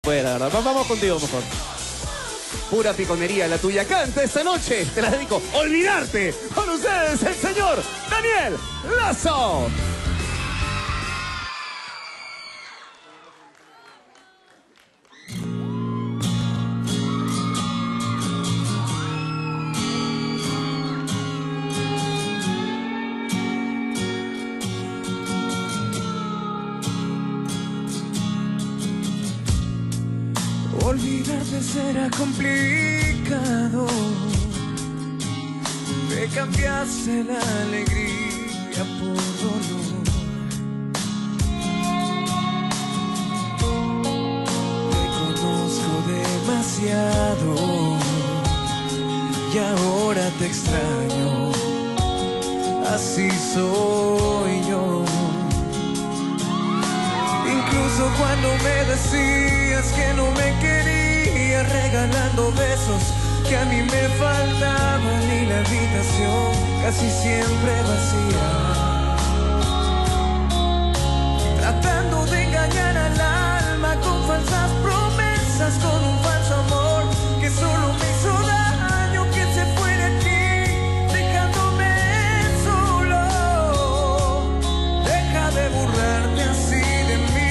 Pues la verdad, vamos contigo mejor. Pura piconería la tuya. Canta esta noche, te la dedico. Olvidarte. Con ustedes el señor Daniel Lazo. Olvidarte será complicado. Me cambiaste la alegría por dolor. Te conozco demasiado y ahora te extraño. Así soy yo. Incluso cuando me decías que no me querías, regalando besos que a mí me faltaban y la habitación casi siempre vacía, tratando de engañar al alma con falsas promesas, con un falso amor que solo me hizo daño, que se fue de aquí dejándome solo. Deja de burlarte así de mí.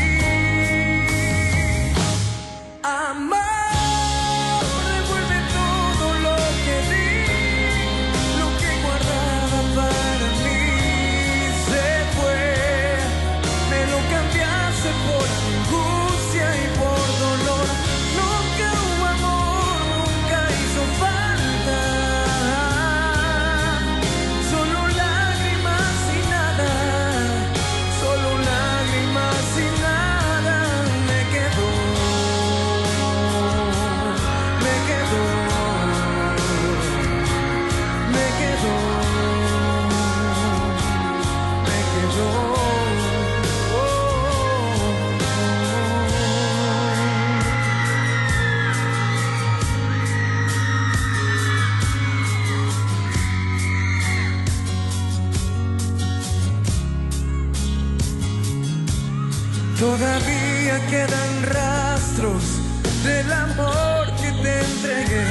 Todavía quedan rastros del amor que te entregué.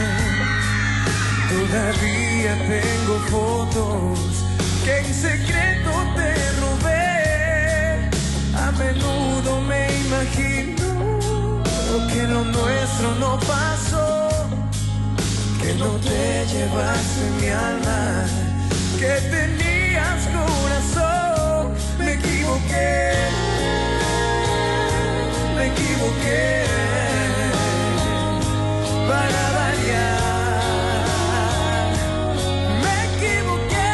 Todavía tengo fotos que en secreto te robé. A menudo me imagino que lo nuestro no pasó, que no te llevaste mi alma, que tenías corazón. Me equivoqué. Me equivoqué para variar. Me equivoqué.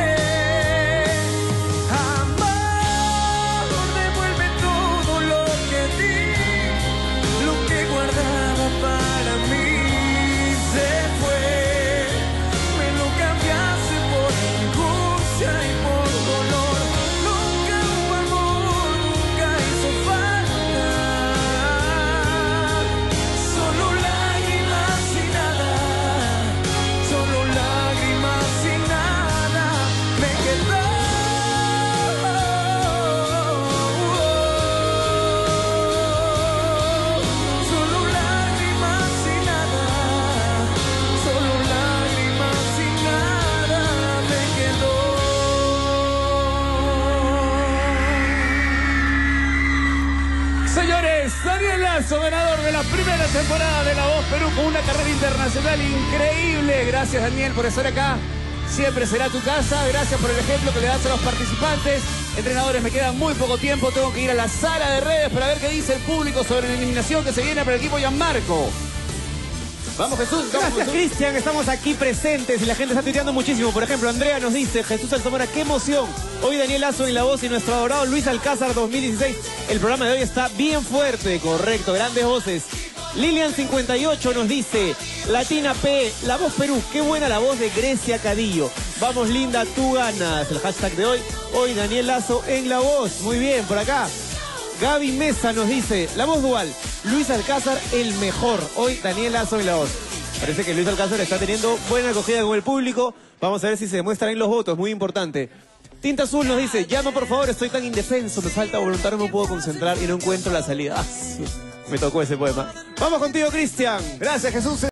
Amor, devuelve todo lo que di, lo que guardaba para mí se fue. Me lo cambiaste por angustia y por dolor. Nunca hubo amor, nunca hizo falta. Señores, Daniel Lazo, ganador de la primera temporada de La Voz Perú con una carrera internacional increíble. Gracias, Daniel, por estar acá. Siempre será tu casa. Gracias por el ejemplo que le das a los participantes. Entrenadores, me queda muy poco tiempo. Tengo que ir a la sala de redes para ver qué dice el público sobre la eliminación que se viene para el equipo Gianmarco. Vamos, Jesús. Gracias, Cristian. Estamos aquí presentes y la gente está tuiteando muchísimo. Por ejemplo, Andrea nos dice: Jesús Alzamora, qué emoción. Hoy Daniel Lazo en La Voz y nuestro adorado Luis Alcázar 2016. El programa de hoy está bien fuerte, correcto, grandes voces. Lilian58 nos dice: Latina P, La Voz Perú, qué buena la voz de Grecia Cadillo. Vamos, linda, tú ganas. El hashtag de hoy, hoy Daniel Lazo en La Voz. Muy bien, por acá. Gaby Mesa nos dice: La Voz Dual, Luis Alcázar el mejor. Hoy Daniel Lazo en La Voz. Parece que Luis Alcázar está teniendo buena acogida con el público. Vamos a ver si se demuestran en los votos, muy importante. Tinta Azul nos dice: llama por favor, estoy tan indefenso, me falta voluntad, no me puedo concentrar y no encuentro la salida. Me tocó ese poema. Vamos contigo, Cristian. Gracias, Jesús.